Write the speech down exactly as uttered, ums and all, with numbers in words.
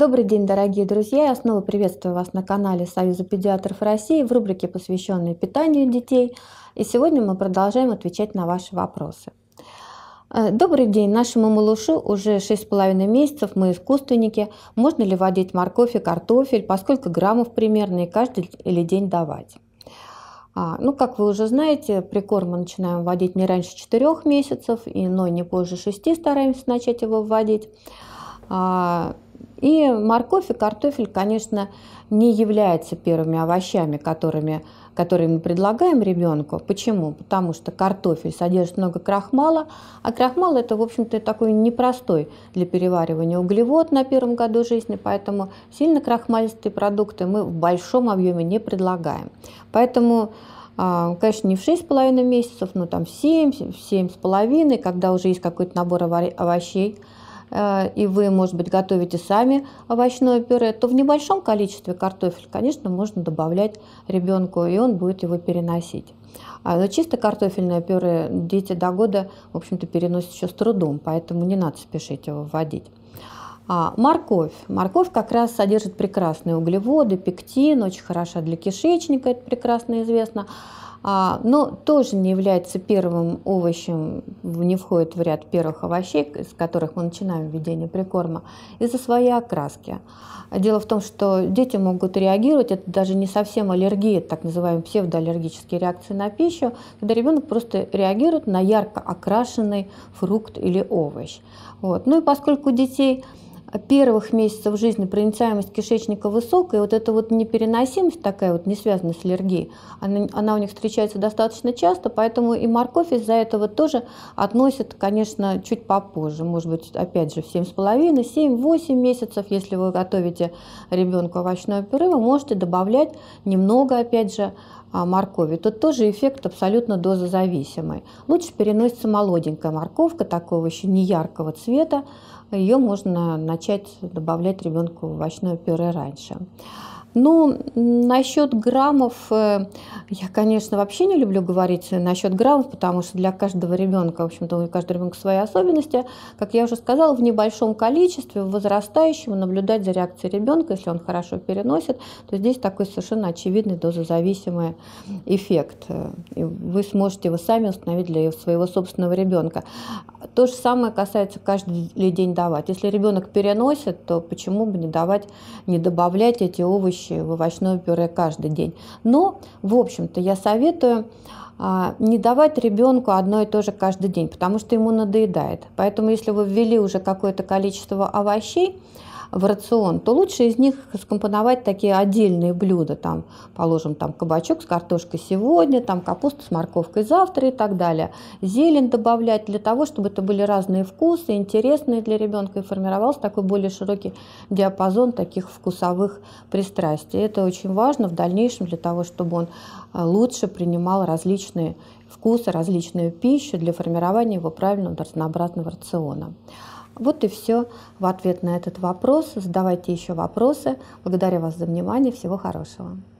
Добрый день, дорогие друзья! Я снова приветствую вас на канале Союза педиатров России в рубрике, посвященной питанию детей. И сегодня мы продолжаем отвечать на ваши вопросы. Э, Добрый день! Нашему малышу уже шесть с половиной месяцев, мы искусственники. Можно ли вводить морковь и картофель, по сколько граммов примерно и каждый или день давать? А, ну, как вы уже знаете, прикорм мы начинаем вводить не раньше четырёх месяцев, и, но не позже шести стараемся начать его вводить. А, И морковь и картофель, конечно, не являются первыми овощами, которыми, которые мы предлагаем ребенку. Почему? Потому что картофель содержит много крахмала, а крахмал это, в общем-то, такой непростой для переваривания углевод на первом году жизни, поэтому сильно крахмалистые продукты мы в большом объеме не предлагаем. Поэтому, конечно, не в шесть с половиной месяцев, но там в семь, в семь с половиной, когда уже есть какой-то набор овощей, и вы, может быть, готовите сами овощное пюре, то в небольшом количестве картофель, конечно, можно добавлять ребенку, и он будет его переносить. Но чисто картофельное пюре дети до года, в общем-то, переносят еще с трудом, поэтому не надо спешить его вводить. А морковь. Морковь как раз содержит прекрасные углеводы, пектин, очень хороша для кишечника, это прекрасно известно. Но тоже не является первым овощем, не входит в ряд первых овощей, с которых мы начинаем введение прикорма, из-за своей окраски. Дело в том, что дети могут реагировать, это даже не совсем аллергия, это так называемые псевдоаллергические реакции на пищу, когда ребенок просто реагирует на ярко окрашенный фрукт или овощ. Вот. Ну и поскольку у детей первых месяцев жизни проницаемость кишечника высокая, вот эта вот непереносимость такая вот, не связанная с аллергией, она, она у них встречается достаточно часто, поэтому и морковь из-за этого тоже относят, конечно, чуть попозже, может быть, опять же, в семь с половиной, семь-восемь месяцев, если вы готовите ребенку овощное пюре, вы можете добавлять немного, опять же, моркови. Тут тоже эффект абсолютно дозозависимый. Лучше переносится молоденькая морковка, такого еще не яркого цвета. Ее можно начать добавлять ребенку в овощное пюре раньше. Ну, насчет граммов, я, конечно, вообще не люблю говорить насчет граммов, потому что для каждого ребенка, в общем-то, у каждого ребенка свои особенности. Как я уже сказала, в небольшом количестве, в возрастающем, наблюдать за реакцией ребенка, если он хорошо переносит, то здесь такой совершенно очевидный дозозависимый эффект. И вы сможете его сами установить для своего собственного ребенка. То же самое касается каждый день давать. Если ребенок переносит, то почему бы не давать, не добавлять эти овощи в овощное пюре каждый день. Но, в общем-то, я советую а, не давать ребенку одно и то же каждый день, потому что ему надоедает. Поэтому, если вы ввели уже какое-то количество овощей в рацион, то лучше из них скомпоновать такие отдельные блюда. Там, положим, там кабачок с картошкой сегодня, там капуста с морковкой завтра и так далее. Зелень добавлять для того, чтобы это были разные вкусы, интересные для ребенка, и формировался такой более широкий диапазон таких вкусовых пристрастий. Это очень важно в дальнейшем для того, чтобы он лучше принимал различные вкусы, различную пищу для формирования его правильного разнообразного рациона. Вот и все в ответ на этот вопрос. Задавайте еще вопросы. Благодарю вас за внимание. Всего хорошего.